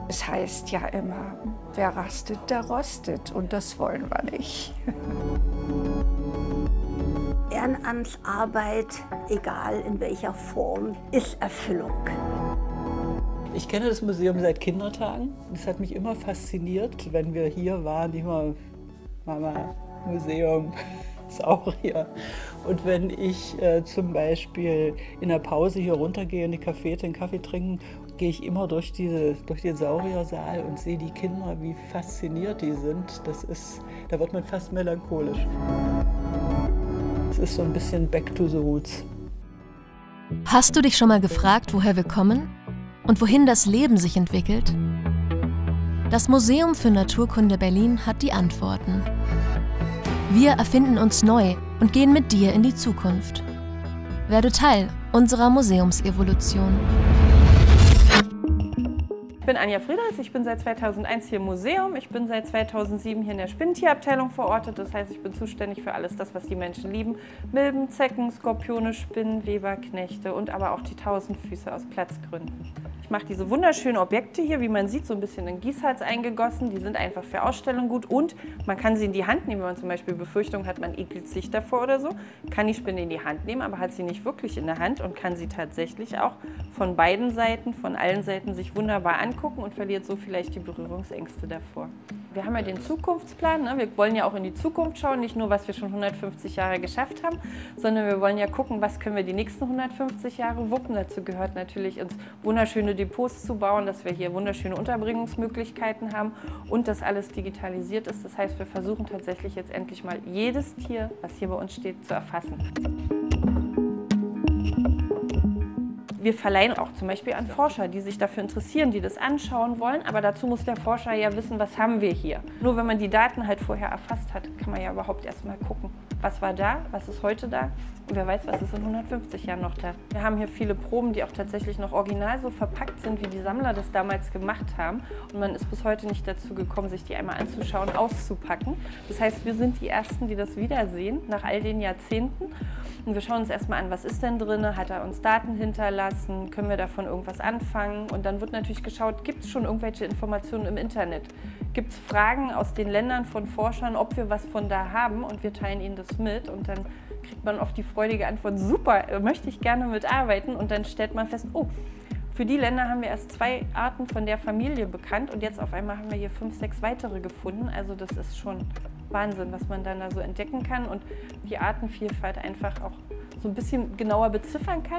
Es heißt ja immer, wer rastet, der rostet. Und das wollen wir nicht. Ehrenamtsarbeit, egal in welcher Form, ist Erfüllung. Ich kenne das Museum seit Kindertagen. Es hat mich immer fasziniert, wenn wir hier waren, immer Mama, Museum, Saurier. Und wenn ich zum Beispiel in der Pause hier runtergehe in die Cafete einen Kaffee trinken, gehe ich immer durch den Sauriersaal und sehe die Kinder, wie fasziniert die sind. Da wird man fast melancholisch. Es ist so ein bisschen back to the roots. Hast du dich schon mal gefragt, woher wir kommen und wohin das Leben sich entwickelt? Das Museum für Naturkunde Berlin hat die Antworten. Wir erfinden uns neu und gehen mit dir in die Zukunft. Werde Teil unserer Museumsevolution. Ich bin Anja Friedrichs, ich bin seit 2001 hier im Museum. Ich bin seit 2007 hier in der Spinnentierabteilung verortet. Das heißt, ich bin zuständig für alles das, was die Menschen lieben. Milben, Zecken, Skorpione, Spinnen, Weber, Knechte und aber auch die Tausendfüße aus Platzgründen. Ich mache diese wunderschönen Objekte hier, wie man sieht, so ein bisschen in Gießharz eingegossen. Die sind einfach für Ausstellung gut und man kann sie in die Hand nehmen, wenn man zum Beispiel Befürchtung hat, man ekelt sich davor oder so. Kann die Spinne in die Hand nehmen, aber hat sie nicht wirklich in der Hand und kann sie tatsächlich auch von beiden Seiten, von allen Seiten sich wunderbar angucken und verliert so vielleicht die Berührungsängste davor. Wir haben ja den Zukunftsplan, ne? Wir wollen ja auch in die Zukunft schauen, nicht nur, was wir schon 150 Jahre geschafft haben, sondern wir wollen ja gucken, was können wir die nächsten 150 Jahre wuppen. Dazu gehört natürlich, uns wunderschöne Depots zu bauen, dass wir hier wunderschöne Unterbringungsmöglichkeiten haben und dass alles digitalisiert ist. Das heißt, wir versuchen tatsächlich jetzt endlich mal jedes Tier, was hier bei uns steht, zu erfassen. Wir verleihen auch zum Beispiel an Forscher, die sich dafür interessieren, die das anschauen wollen. Aber dazu muss der Forscher ja wissen, was haben wir hier. Nur wenn man die Daten halt vorher erfasst hat, kann man ja überhaupt erst mal gucken, was war da, was ist heute da und wer weiß, was ist in 150 Jahren noch da. Wir haben hier viele Proben, die auch tatsächlich noch original so verpackt sind, wie die Sammler das damals gemacht haben. Und man ist bis heute nicht dazu gekommen, sich die einmal anzuschauen, auszupacken. Das heißt, wir sind die Ersten, die das wiedersehen, nach all den Jahrzehnten. Und wir schauen uns erstmal an, was ist denn drin, hat er uns Daten hinterlassen, können wir davon irgendwas anfangen? Und dann wird natürlich geschaut, gibt es schon irgendwelche Informationen im Internet? Gibt es Fragen aus den Ländern von Forschern, ob wir was von da haben und wir teilen ihnen das mit und dann kriegt man oft die freudige Antwort, super, möchte ich gerne mitarbeiten und dann stellt man fest, oh, für die Länder haben wir erst 2 Arten von der Familie bekannt und jetzt auf einmal haben wir hier 5, 6 weitere gefunden. Also das ist schon Wahnsinn, was man dann da so entdecken kann und die Artenvielfalt einfach auch so ein bisschen genauer beziffern kann.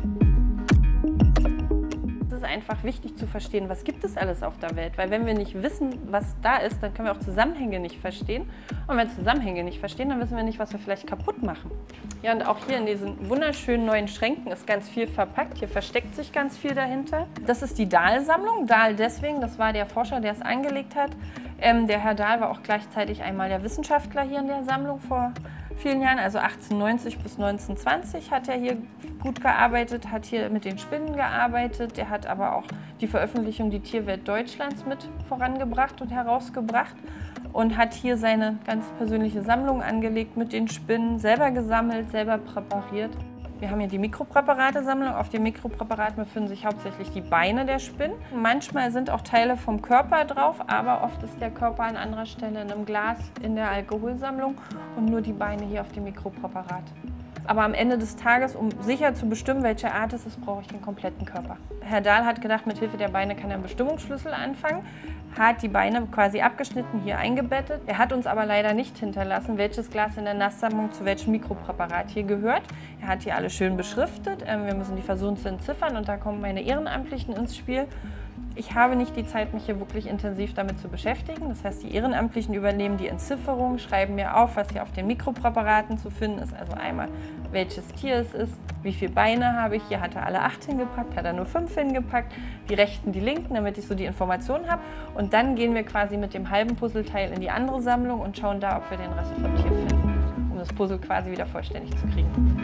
Es ist einfach wichtig zu verstehen, was gibt es alles auf der Welt, weil wenn wir nicht wissen, was da ist, dann können wir auch Zusammenhänge nicht verstehen und wenn wir Zusammenhänge nicht verstehen, dann wissen wir nicht, was wir vielleicht kaputt machen. Ja, und auch hier in diesen wunderschönen neuen Schränken ist ganz viel verpackt, hier versteckt sich ganz viel dahinter. Das ist die Dahl-Sammlung, Dahl deswegen, das war der Forscher, der es angelegt hat. Der Herr Dahl war auch gleichzeitig einmal der Wissenschaftler hier in der Sammlung vor vielen Jahren, also 1890 bis 1920 hat er hier gut gearbeitet, hat hier mit den Spinnen gearbeitet. Er hat aber auch die Veröffentlichung Die Tierwelt Deutschlands mit vorangebracht und herausgebracht und hat hier seine ganz persönliche Sammlung angelegt mit den Spinnen, selber gesammelt, selber präpariert. Wir haben hier die Mikropräparate-Sammlung. Auf den Mikropräparaten befinden sich hauptsächlich die Beine der Spinnen. Manchmal sind auch Teile vom Körper drauf, aber oft ist der Körper an anderer Stelle in einem Glas in der Alkoholsammlung und nur die Beine hier auf dem Mikropräparat. Aber am Ende des Tages, um sicher zu bestimmen, welche Art es ist, brauche ich den kompletten Körper. Herr Dahl hat gedacht, mit Hilfe der Beine kann er einen Bestimmungsschlüssel anfangen, hat die Beine quasi abgeschnitten, hier eingebettet. Er hat uns aber leider nicht hinterlassen, welches Glas in der Nasssammlung zu welchem Mikropräparat hier gehört. Er hat hier alle schön beschriftet. Wir müssen die versuchen zu entziffern und da kommen meine Ehrenamtlichen ins Spiel. Ich habe nicht die Zeit, mich hier wirklich intensiv damit zu beschäftigen. Das heißt, die Ehrenamtlichen übernehmen die Entzifferung, schreiben mir auf, was hier auf den Mikropräparaten zu finden ist. Also einmal, welches Tier es ist, wie viele Beine habe ich. Hier hat er alle 8 hingepackt, hat er nur 5 hingepackt. Die rechten, die linken, damit ich so die Informationen habe. Und dann gehen wir quasi mit dem halben Puzzleteil in die andere Sammlung und schauen da, ob wir den Rest vom Tier finden, um das Puzzle quasi wieder vollständig zu kriegen.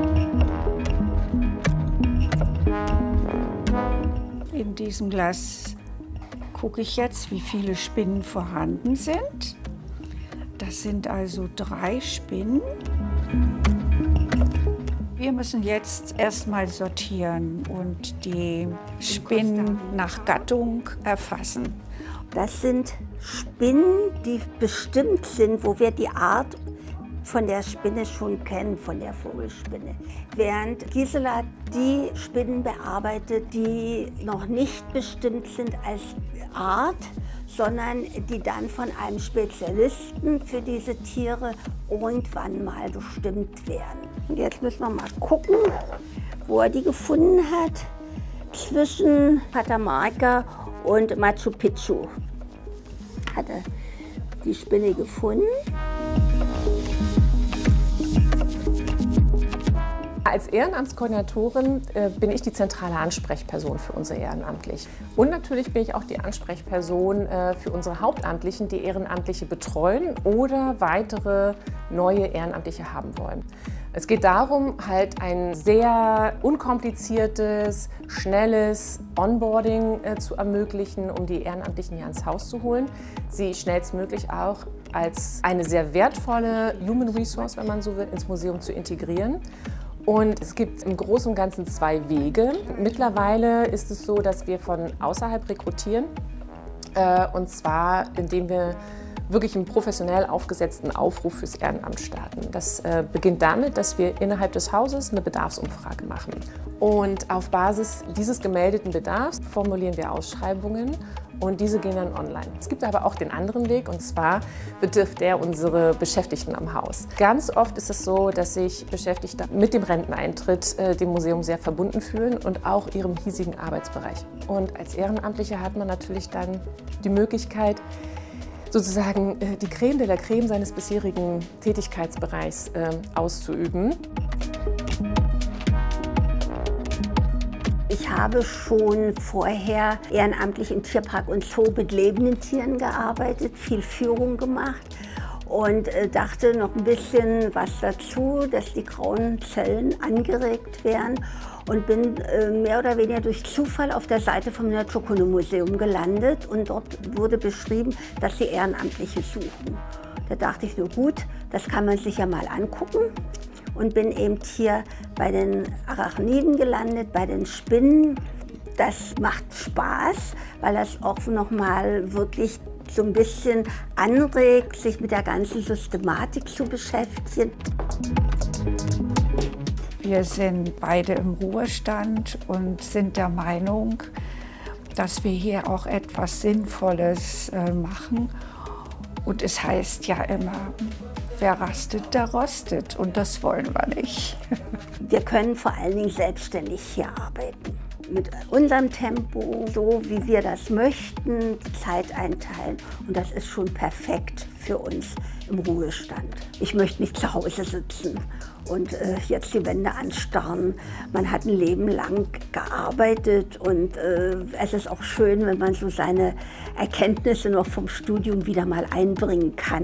In diesem Glas gucke ich jetzt, wie viele Spinnen vorhanden sind. Das sind also 3 Spinnen. Wir müssen jetzt erstmal sortieren und die Spinnen nach Gattung erfassen. Das sind Spinnen, die bestimmt sind, wo wir die Art von der Spinne schon kennen, von der Vogelspinne. Während Gisela die Spinnen bearbeitet, die noch nicht bestimmt sind als Art, sondern die dann von einem Spezialisten für diese Tiere irgendwann mal bestimmt werden. Und jetzt müssen wir mal gucken, wo er die gefunden hat. Zwischen Catamarca und Machu Picchu hat er die Spinne gefunden. Als Ehrenamtskoordinatorin bin ich die zentrale Ansprechperson für unsere Ehrenamtlichen. Und natürlich bin ich auch die Ansprechperson für unsere Hauptamtlichen, die Ehrenamtliche betreuen oder weitere neue Ehrenamtliche haben wollen. Es geht darum, halt ein sehr unkompliziertes, schnelles Onboarding zu ermöglichen, um die Ehrenamtlichen hier ans Haus zu holen. Sie schnellstmöglich auch als eine sehr wertvolle Human Resource, wenn man so will, ins Museum zu integrieren. Und es gibt im Großen und Ganzen 2 Wege. Mittlerweile ist es so, dass wir von außerhalb rekrutieren. Und zwar, indem wir wirklich einen professionell aufgesetzten Aufruf fürs Ehrenamt starten. Das beginnt damit, dass wir innerhalb des Hauses eine Bedarfsumfrage machen. Und auf Basis dieses gemeldeten Bedarfs formulieren wir Ausschreibungen. Und diese gehen dann online. Es gibt aber auch den anderen Weg, und zwar betrifft der unsere Beschäftigten am Haus. Ganz oft ist es so, dass sich Beschäftigte mit dem Renteneintritt dem Museum sehr verbunden fühlen und auch ihrem hiesigen Arbeitsbereich. Und als Ehrenamtlicher hat man natürlich dann die Möglichkeit, sozusagen die Creme de la Creme seines bisherigen Tätigkeitsbereichs auszuüben. Ich habe schon vorher ehrenamtlich im Tierpark und Zoo mit lebenden Tieren gearbeitet, viel Führung gemacht und dachte noch ein bisschen was dazu, dass die grauen Zellen angeregt werden und bin mehr oder weniger durch Zufall auf der Seite vom Naturkundemuseum gelandet und dort wurde beschrieben, dass sie Ehrenamtliche suchen. Da dachte ich nur, gut, das kann man sich ja mal angucken. Und bin eben hier bei den Arachniden gelandet, bei den Spinnen. Das macht Spaß, weil das auch nochmal wirklich so ein bisschen anregt, sich mit der ganzen Systematik zu beschäftigen. Wir sind beide im Ruhestand und sind der Meinung, dass wir hier auch etwas Sinnvolles machen. Und es heißt ja immer, wer rastet, der rostet. Und das wollen wir nicht. Wir können vor allen Dingen selbstständig hier arbeiten. Mit unserem Tempo, so wie wir das möchten, die Zeit einteilen. Und das ist schon perfekt für uns im Ruhestand. Ich möchte nicht zu Hause sitzen und jetzt die Wände anstarren. Man hat ein Leben lang gearbeitet und es ist auch schön, wenn man so seine Erkenntnisse noch vom Studium wieder mal einbringen kann.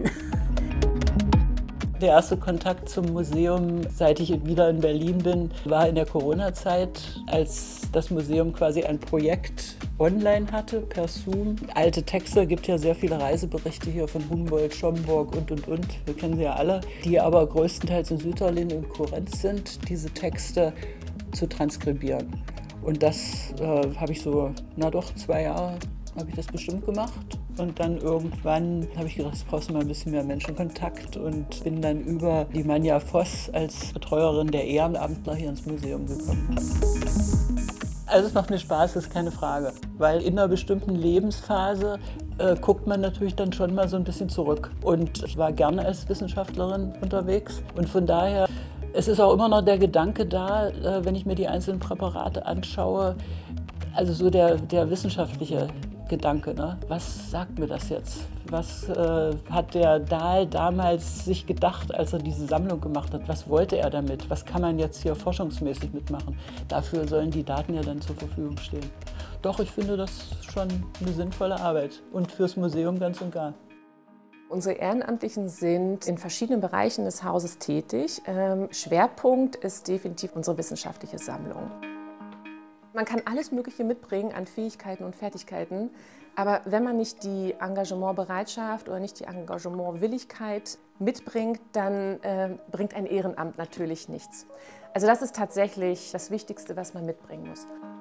Der erste Kontakt zum Museum, seit ich wieder in Berlin bin, war in der Corona-Zeit, als das Museum quasi ein Projekt online hatte, per Zoom. Alte Texte, gibt ja sehr viele Reiseberichte hier von Humboldt, Schomburg und. Wir kennen sie ja alle, die aber größtenteils in Sütterlin in Kurrenz sind, diese Texte zu transkribieren. Und das habe ich so, 2 Jahre habe ich das bestimmt gemacht. Und dann irgendwann habe ich gedacht, jetzt brauchst du mal ein bisschen mehr Menschenkontakt und bin dann über die Manja Voss als Betreuerin der Ehrenamtler hier ins Museum gekommen. Also es macht mir Spaß, das ist keine Frage. Weil in einer bestimmten Lebensphase guckt man natürlich dann schon mal so ein bisschen zurück. Und ich war gerne als Wissenschaftlerin unterwegs. Und von daher, es ist auch immer noch der Gedanke da, wenn ich mir die einzelnen Präparate anschaue, also so der wissenschaftliche Gedanke, ne? Was sagt mir das jetzt? Was hat der Dahl damals sich gedacht, als er diese Sammlung gemacht hat? Was wollte er damit? Was kann man jetzt hier forschungsmäßig mitmachen? Dafür sollen die Daten ja dann zur Verfügung stehen. Doch, ich finde das schon eine sinnvolle Arbeit und fürs Museum ganz und gar. Unsere Ehrenamtlichen sind in verschiedenen Bereichen des Hauses tätig. Schwerpunkt ist definitiv unsere wissenschaftliche Sammlung. Man kann alles Mögliche mitbringen an Fähigkeiten und Fertigkeiten, aber wenn man nicht die Engagementbereitschaft oder nicht die Engagementwilligkeit mitbringt, dann bringt ein Ehrenamt natürlich nichts. Also das ist tatsächlich das Wichtigste, was man mitbringen muss.